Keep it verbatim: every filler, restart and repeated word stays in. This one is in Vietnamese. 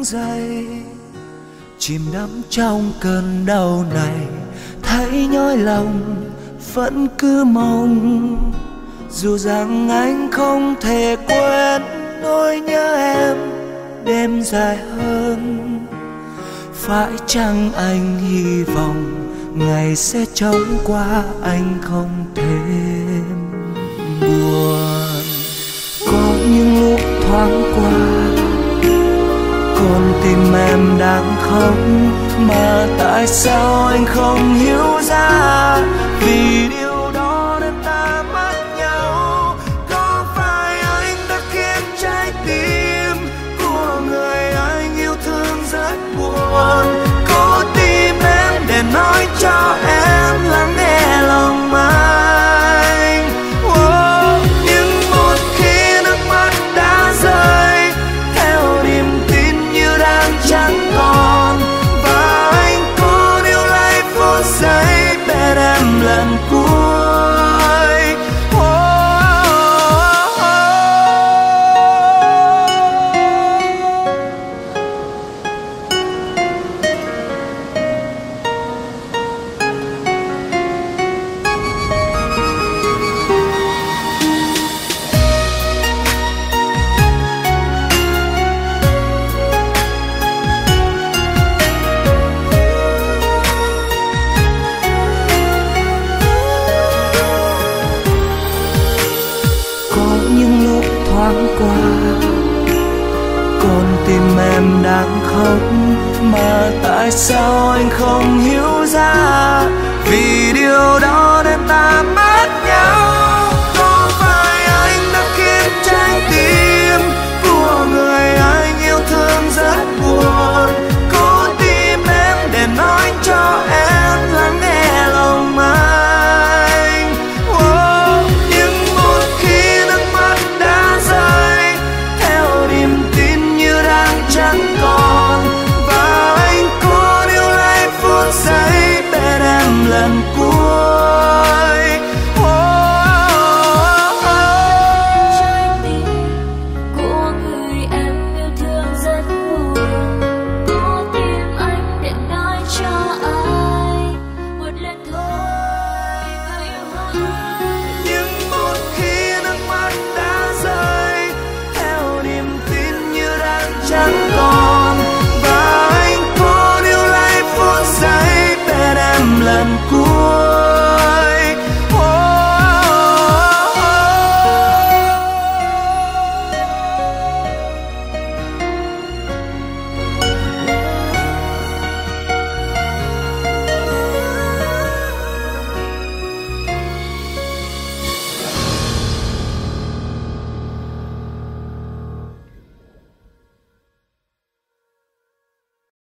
dậy, chìm đắm trong cơn đau này, thấy nhói lòng vẫn cứ mong. Dù rằng anh không thể quên nỗi nhớ em đêm dài hơn, phải chăng anh hy vọng ngày sẽ trôi qua anh không thêm buồn. Có những lúc thoáng qua con tim em đang khóc, mà tại sao anh không hiểu ra, vì điều đó nên ta mất nhau. Có phải anh đã khiến trái tim của người anh yêu thương rất buồn? Có tim em để nói cho em lắng nghe lòng anh. Oh, nhưng một khi nước mắt đã rơi theo niềm tin như đang chẳng còn, và anh có níu lấy phút giây bên em lần cuối. Oh, oh, oh. Thoáng qua con tim em đang khóc, mà tại sao anh không hiểu ra, vì điều đó nên